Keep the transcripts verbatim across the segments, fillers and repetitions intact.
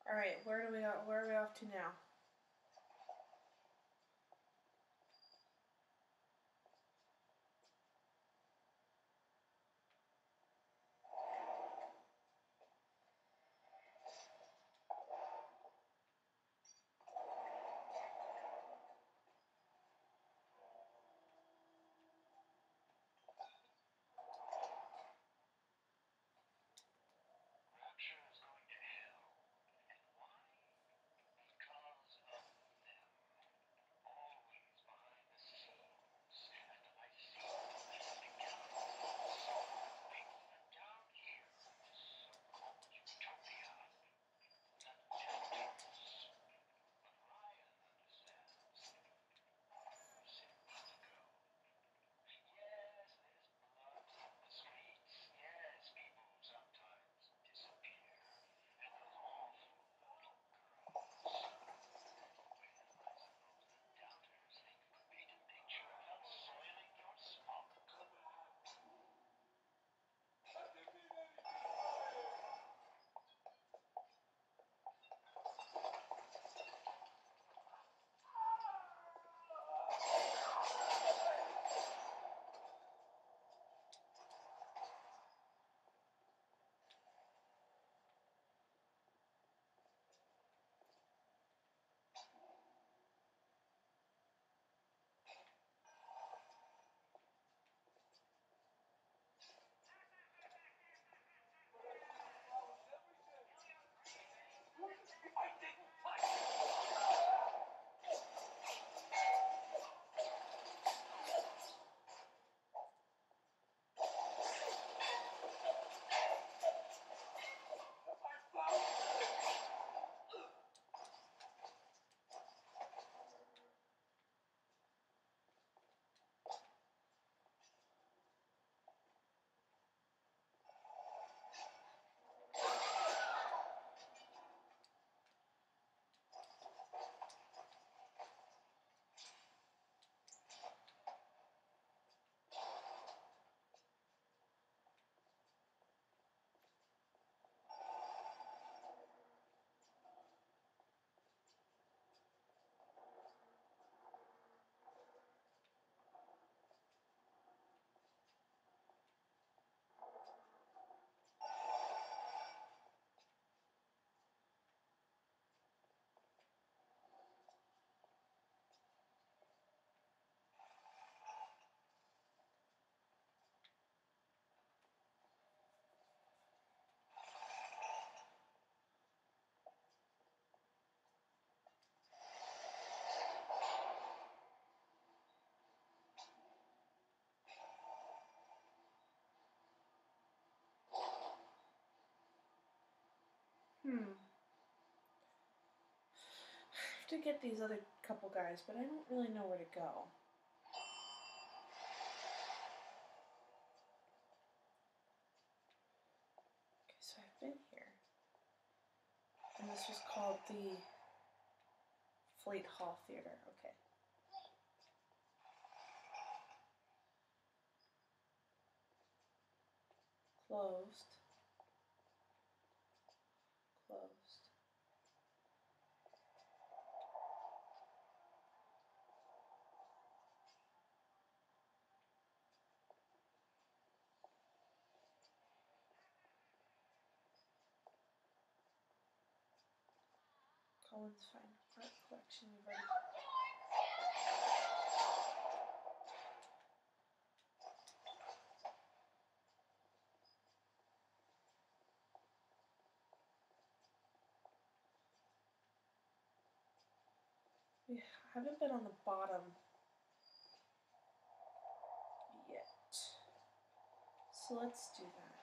All right, where do we where are we off to now? Hmm. I have to get these other couple guys, but I don't really know where to go. Okay, so I've been here. And this was called the Fleet Hall Theater. Okay. Closed. Closed. Colin's Fine Art Collection. We've already... We haven't been on the bottom yet. So let's do that.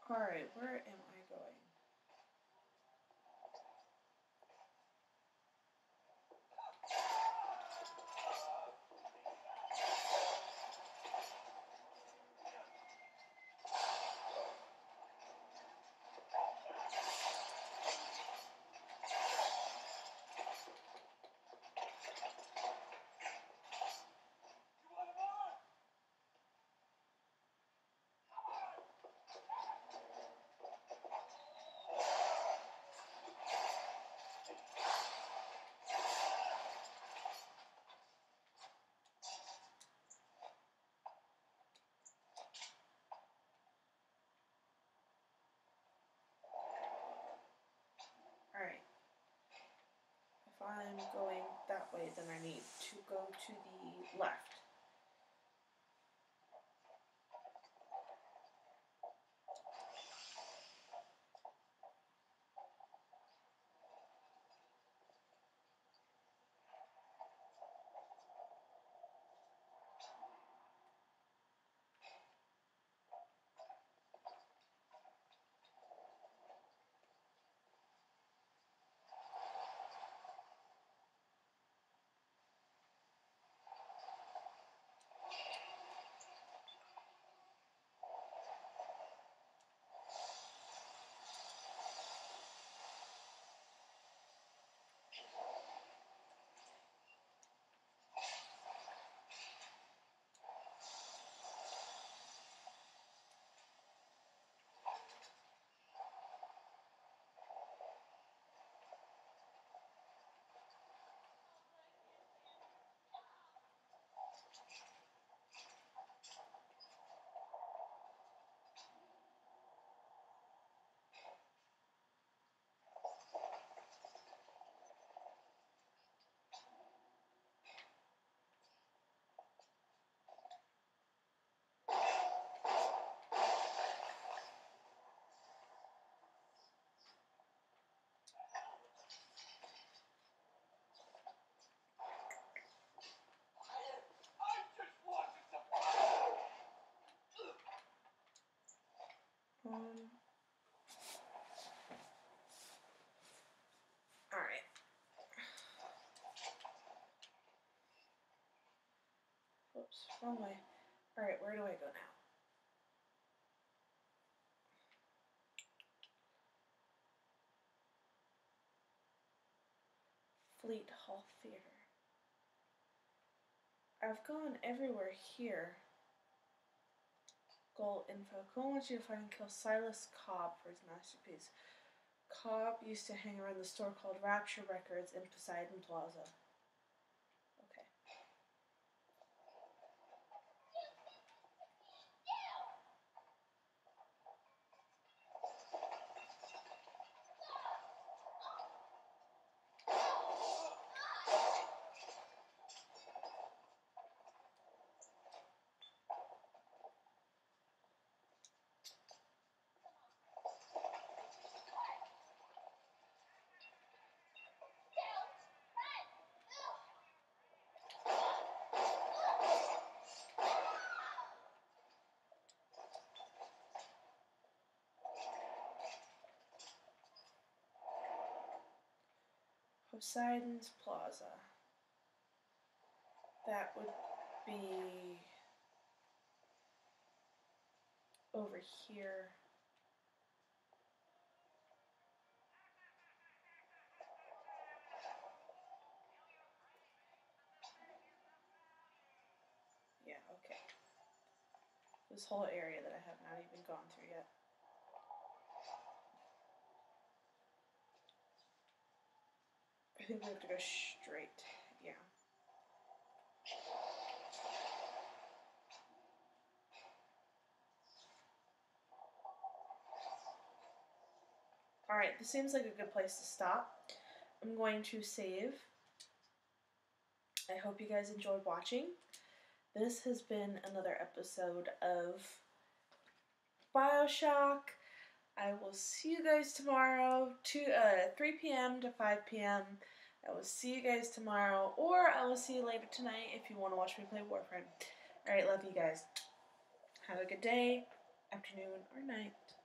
Alright, where am I going? Alright. If I'm going that way, then I need to go to the left. Um, Alright. Whoops, wrong way. Alright, where do I go now? Fleet Hall Theater. I've gone everywhere here. Goal info. Cole wants you to find and kill Silas Cobb for his masterpiece. Cobb used to hang around the store called Rapture Records in Poseidon Plaza. Okay. Poseidon's Plaza. That would be over here. Yeah, okay. This whole area that I have not even gone through yet. I think we have to go straight. Yeah. Alright, this seems like a good place to stop. I'm going to save. I hope you guys enjoyed watching. This has been another episode of BioShock. I will see you guys tomorrow, two, uh, three p m to five p m I will see you guys tomorrow, or I will see you later tonight if you want to watch me play Warframe. Alright, love you guys. Have a good day, afternoon, or night.